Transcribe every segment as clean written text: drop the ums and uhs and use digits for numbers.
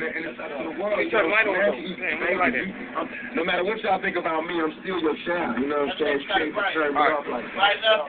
it's up to the world. No matter what y'all think about me, I'm still your child. You know what I'm saying? Straight to turn me off like that. Right up.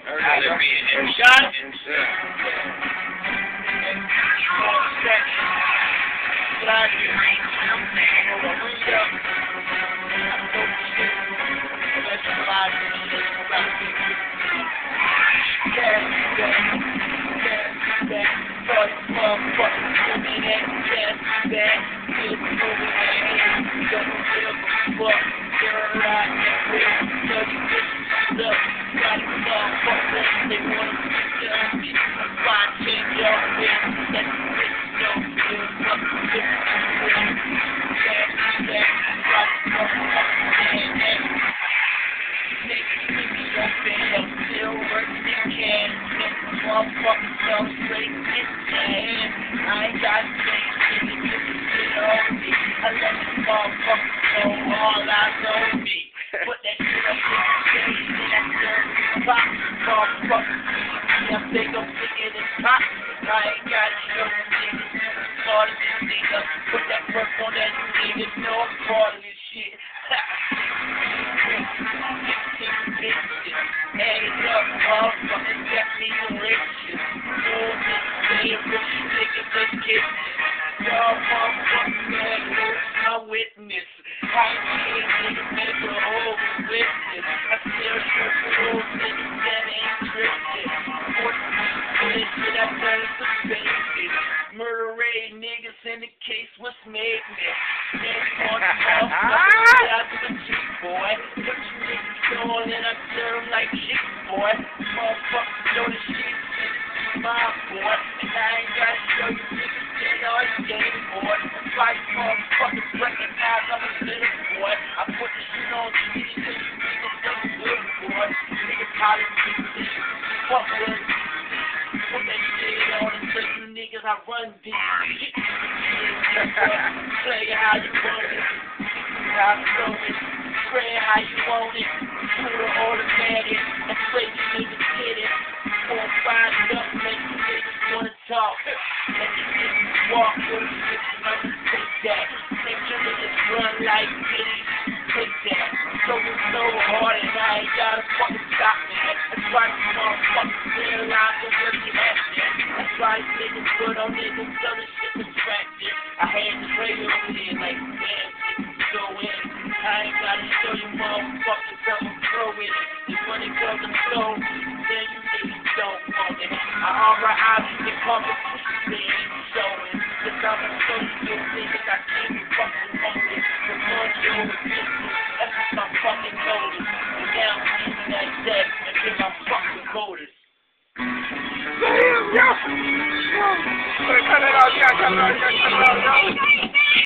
I run deep. Play how you want it. I throw it. Spray how you want it. Do the automatic. I play you niggas get it. 4 or 5 up, make you niggas wanna talk. Let you niggas walk with a switch and I'ma take that. Make your niggas run like bitties. Take that. So it's so hard and I ain't gotta fucking stop me. That's why you motherfuckers realize I'm really happy. That's why niggas put on niggas so the shit distracted. I had to pray over there like damn niggas go in. I ain't gotta show you motherfuckers I'ma throw it. And when it goes to flow, then you niggas don't want it. I alright the competition they ain't showing. Cause I'ma show you niggas I can't fucking hold it. The ones you resisting, that's what my fucking notice. And now I'm eating that deck and get my fucking voters. Damn, yo! Cut it out, yeah, cut it out, yo!